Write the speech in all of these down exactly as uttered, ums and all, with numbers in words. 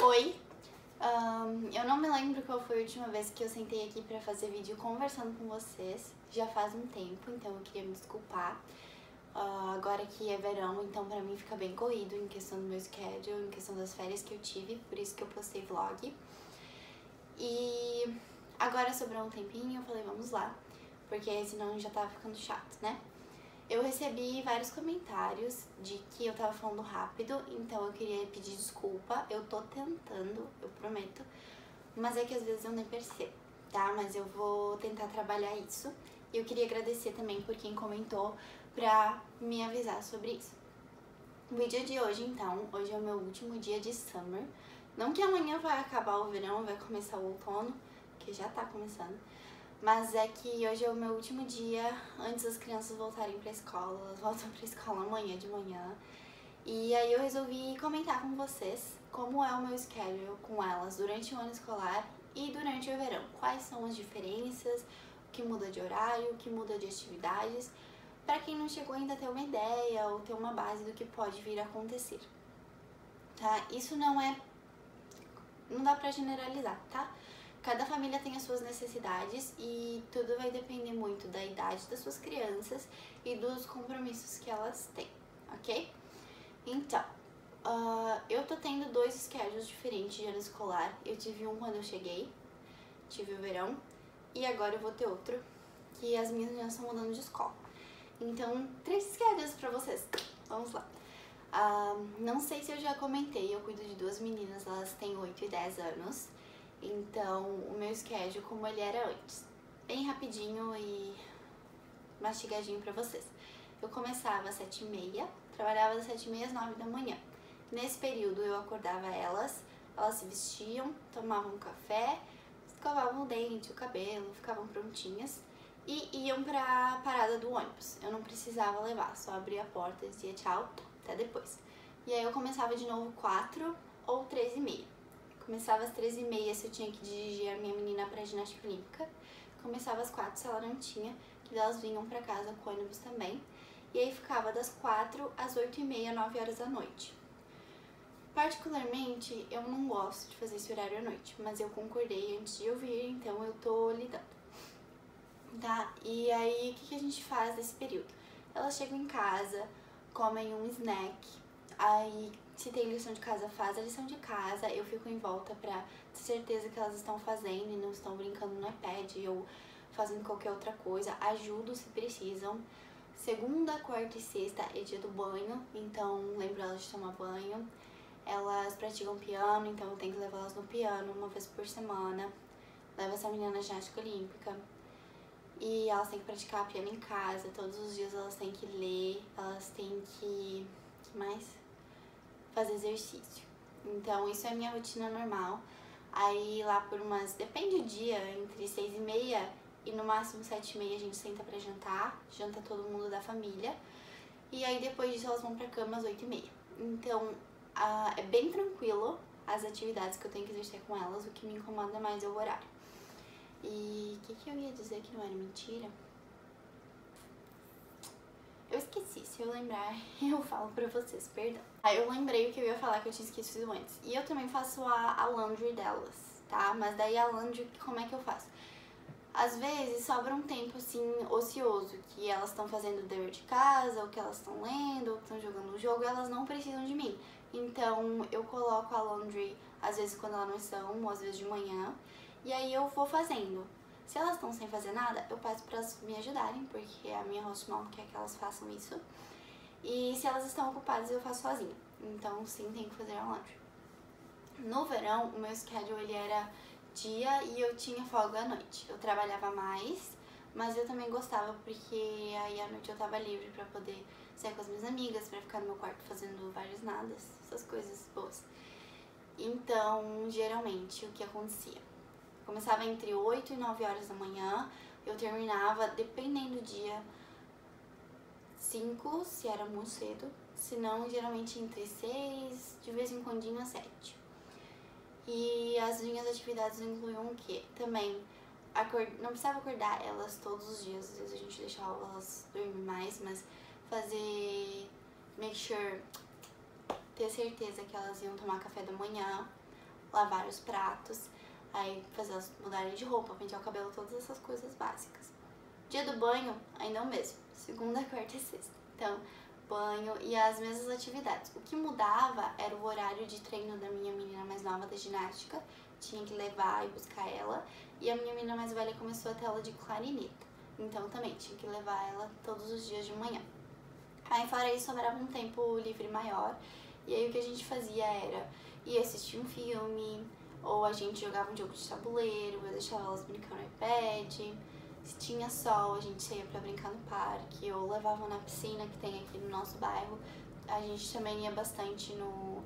Oi! Um, eu não me lembro qual foi a última vez que eu sentei aqui pra fazer vídeo conversando com vocês. Já faz um tempo, então eu queria me desculpar. Uh, agora que é verão, então pra mim fica bem corrido em questão do meu schedule, em questão das férias que eu tive, por isso que eu postei vlog. E agora sobrou um tempinho, eu falei, vamos lá, porque senão já tava ficando chato, né? Eu recebi vários comentários de que eu tava falando rápido, então eu queria pedir desculpa. Eu tô tentando, eu prometo, mas é que às vezes eu nem percebo, tá? Mas eu vou tentar trabalhar isso. E eu queria agradecer também por quem comentou pra me avisar sobre isso. O vídeo de hoje, então, hoje é o meu último dia de summer. Não que amanhã vai acabar o verão, vai começar o outono, que já tá começando. Mas é que hoje é o meu último dia antes das crianças voltarem pra escola. Elas voltam pra escola amanhã de manhã. E aí eu resolvi comentar com vocês como é o meu schedule com elas durante o ano escolar e durante o verão. Quais são as diferenças, o que muda de horário, o que muda de atividades, para quem não chegou ainda a ter uma ideia ou ter uma base do que pode vir a acontecer. Tá? Isso não é... não dá pra generalizar, tá? Cada família tem as suas necessidades e tudo vai depender muito da idade das suas crianças e dos compromissos que elas têm, ok? Então, uh, eu tô tendo dois schedules diferentes de ano escolar. Eu tive um quando eu cheguei, tive o verão, e agora eu vou ter outro, que as minhas meninas estão mudando de escola. Então, três schedules pra vocês. Vamos lá. Uh, não sei se eu já comentei, eu cuido de duas meninas, elas têm oito e dez anos. Então, o meu schedule como ele era antes, bem rapidinho e mastigadinho pra vocês. Eu começava às sete e meia, trabalhava das sete e meia às nove da manhã. Nesse período eu acordava elas, elas se vestiam, tomavam um café, escovavam o dente, o cabelo, ficavam prontinhas e iam pra parada do ônibus. Eu não precisava levar, só abria a porta e dizia tchau, até depois. E aí eu começava de novo quatro ou três e meia. Começava às três e meia se eu tinha que dirigir a minha menina pra ginástica olímpica. Começava às quatro se ela não tinha, que elas vinham pra casa com ônibus também. E aí ficava das quatro às oito e meia, nove horas da noite. Particularmente, eu não gosto de fazer esse horário à noite, mas eu concordei antes de eu vir, então eu tô lidando. Tá? E aí, o que, que a gente faz nesse período? Elas chegam em casa, comem um snack, aí... se tem lição de casa, faz a lição de casa, eu fico em volta pra ter certeza que elas estão fazendo e não estão brincando no iPad ou fazendo qualquer outra coisa, ajudo se precisam. Segunda, quarta e sexta é dia do banho, então lembro elas de tomar banho. Elas praticam piano, então eu tenho que levar elas no piano uma vez por semana. Levo essa menina na ginástica olímpica. E elas têm que praticar piano em casa, todos os dias elas têm que ler, elas têm que... que mais? Fazer exercício. Então isso é a minha rotina normal. Aí lá por umas, depende do dia, entre seis e meia e no máximo sete e meia a gente senta pra jantar, janta todo mundo da família. E aí depois disso elas vão pra cama às oito e meia. Então a, é bem tranquilo as atividades que eu tenho que exercer com elas, o que me incomoda mais é o horário. E o que, que eu ia dizer que não era mentira? Eu esqueci, se eu lembrar, eu falo pra vocês, perdão. Aí eu lembrei o que eu ia falar que eu tinha esquecido antes. E eu também faço a, a laundry delas, tá? Mas daí a laundry, como é que eu faço? Às vezes sobra um tempo, assim, ocioso, que elas estão fazendo o dever de casa, ou que elas estão lendo, ou que estão jogando um jogo, e elas não precisam de mim. Então eu coloco a laundry, às vezes quando elas não estão, ou às vezes de manhã, e aí eu vou fazendo. Se elas estão sem fazer nada, eu peço pra elas me ajudarem, porque a minha host mom quer que elas façam isso. E se elas estão ocupadas, eu faço sozinha. Então, sim, tem que fazer a laundry. No verão, o meu schedule ele era dia e eu tinha folga à noite. Eu trabalhava mais, mas eu também gostava porque aí à noite eu tava livre pra poder sair com as minhas amigas, pra ficar no meu quarto fazendo vários nadas, essas coisas boas. Então, geralmente, o que acontecia? Começava entre oito e nove horas da manhã, eu terminava, dependendo do dia, cinco, se era muito cedo, se não, geralmente entre seis, de vez em quando às sete. E as minhas atividades incluíam o quê? Também, acord... não precisava acordar elas todos os dias, às vezes a gente deixava elas dormir mais, mas fazer, make sure, ter certeza que elas iam tomar café da manhã, lavar os pratos, aí fazer elas mudarem de roupa, pentear o cabelo, todas essas coisas básicas. Dia do banho, ainda é o mesmo, segunda, quarta e sexta. Então, banho e as mesmas atividades. O que mudava era o horário de treino da minha menina mais nova da ginástica, tinha que levar e buscar ela, e a minha menina mais velha começou a ter aula de clarineta, então também tinha que levar ela todos os dias de manhã. Aí fora isso, sobrava um tempo livre maior, e aí o que a gente fazia era ir assistir um filme, ou a gente jogava um jogo de tabuleiro, eu deixava elas brincando no iPad. Se tinha sol, a gente saía pra brincar no parque, ou levava na piscina que tem aqui no nosso bairro. A gente também ia bastante no,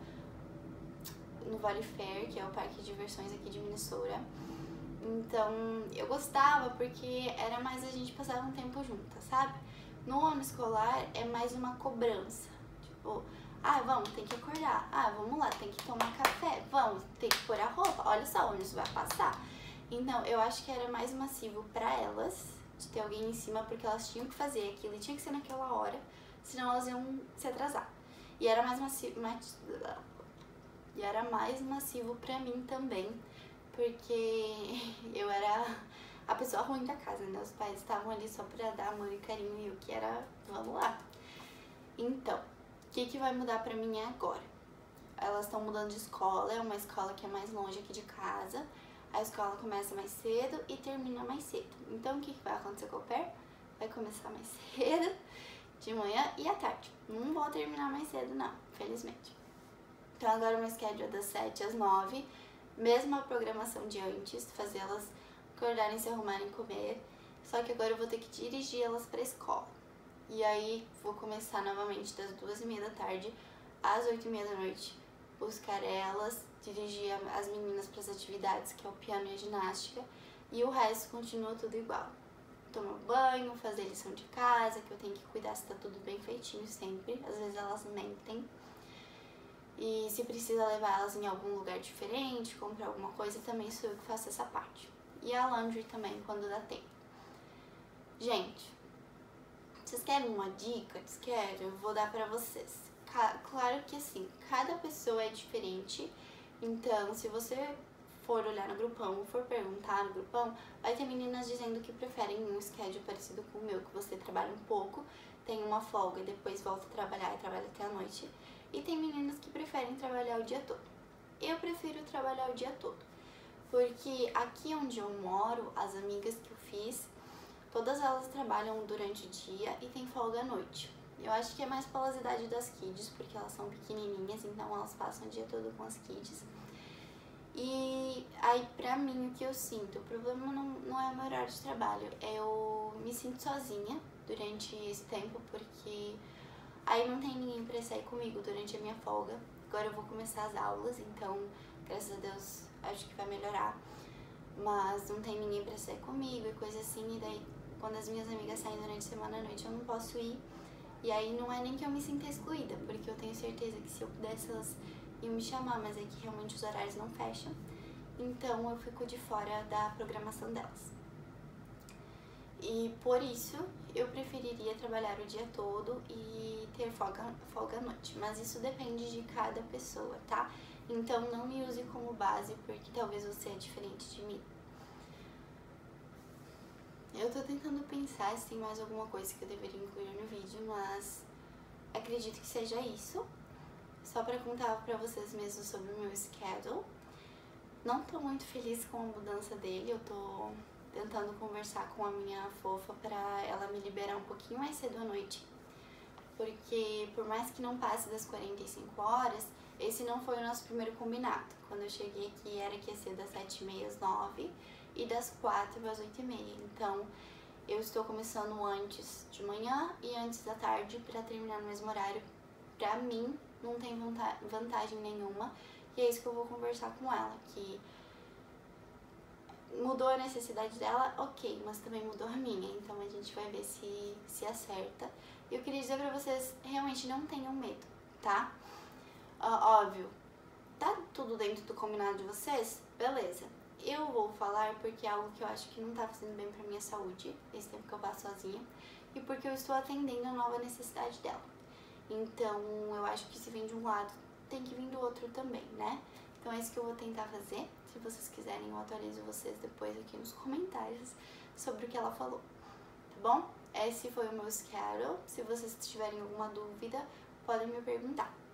no Valley Fair, que é o parque de diversões aqui de Minnesota. Então, eu gostava porque era mais a gente passava um tempo juntas, sabe? No ano escolar é mais uma cobrança, tipo, ah, vamos, tem que acordar, ah, vamos lá, tem que tomar café, vamos, tem que pôr a roupa, olha só onde isso vai passar. Então, eu acho que era mais massivo pra elas, de ter alguém em cima, porque elas tinham que fazer aquilo e tinha que ser naquela hora, senão elas iam se atrasar. E era mais massivo, mais, e era mais massivo pra mim também, porque eu era a pessoa ruim da casa, né? Os pais estavam ali só pra dar amor e carinho e eu que era, vamos lá. Então, o que que vai mudar pra mim agora? Elas estão mudando de escola, é uma escola que é mais longe aqui de casa. A escola começa mais cedo e termina mais cedo. Então, o que que vai acontecer com o pé? Vai começar mais cedo, de manhã e à tarde. Não vou terminar mais cedo, não, felizmente. Então, agora o meu schedule é das sete às nove, mesma programação de antes, fazer elas acordarem, se arrumarem e comer. Só que agora eu vou ter que dirigir elas pra escola. E aí, vou começar novamente das duas e meia da tarde às oito e meia da noite, buscar elas, dirigir as meninas para as atividades, que é o piano e a ginástica, e o resto continua tudo igual. Tomar banho, fazer lição de casa, que eu tenho que cuidar se tá tudo bem feitinho sempre, às vezes elas mentem. E se precisa levar elas em algum lugar diferente, comprar alguma coisa, também sou eu que faço essa parte. E a laundry também, quando dá tempo. Gente, vocês querem uma dica? Quero, eu vou dar pra vocês. Claro que assim, cada pessoa é diferente, então se você for olhar no grupão, for perguntar no grupão, vai ter meninas dizendo que preferem um schedule parecido com o meu, que você trabalha um pouco, tem uma folga e depois volta a trabalhar e trabalha até a noite. E tem meninas que preferem trabalhar o dia todo. Eu prefiro trabalhar o dia todo, porque aqui onde eu moro, as amigas que eu fiz, todas elas trabalham durante o dia e tem folga à noite. Eu acho que é mais pelas idades das kids, porque elas são pequenininhas, então elas passam o dia todo com as kids. E aí, pra mim, o que eu sinto, o problema não, não é o meu horário de trabalho, eu me sinto sozinha durante esse tempo, porque aí não tem ninguém pra sair comigo durante a minha folga. Agora eu vou começar as aulas, então, graças a Deus, acho que vai melhorar. Mas não tem ninguém pra sair comigo e coisa assim, e daí, quando as minhas amigas saem durante a semana à noite, eu não posso ir. E aí não é nem que eu me sinta excluída, porque eu tenho certeza que se eu pudesse elas iam me chamar, mas é que realmente os horários não fecham. Então eu fico de fora da programação delas. E por isso eu preferiria trabalhar o dia todo e ter folga, folga à noite. Mas isso depende de cada pessoa, tá? Então não me use como base, porque talvez você é diferente de mim. Eu tô tentando pensar se tem mais alguma coisa que eu deveria incluir no vídeo, mas acredito que seja isso. Só pra contar pra vocês mesmo sobre o meu schedule. Não tô muito feliz com a mudança dele, eu tô tentando conversar com a minha fofa pra ela me liberar um pouquinho mais cedo à noite. Porque por mais que não passe das quarenta e cinco horas, esse não foi o nosso primeiro combinado. Quando eu cheguei aqui era que ia ser das sete e meia às nove e das quatro às oito e meia. Então eu estou começando antes de manhã e antes da tarde pra terminar no mesmo horário. Pra mim não tem vantagem nenhuma e é isso que eu vou conversar com ela, que mudou a necessidade dela, ok, mas também mudou a minha, então a gente vai ver se, se acerta. E eu queria dizer pra vocês, realmente não tenham medo, tá? Uh, óbvio, tá tudo dentro do combinado de vocês? Beleza. Eu vou falar porque é algo que eu acho que não tá fazendo bem pra minha saúde, esse tempo que eu passo sozinha, e porque eu estou atendendo a nova necessidade dela. Então, eu acho que se vem de um lado, tem que vir do outro também, né? Então é isso que eu vou tentar fazer. Se vocês quiserem, eu atualizo vocês depois aqui nos comentários sobre o que ela falou, tá bom? Esse foi o meu schedule. Se vocês tiverem alguma dúvida, podem me perguntar.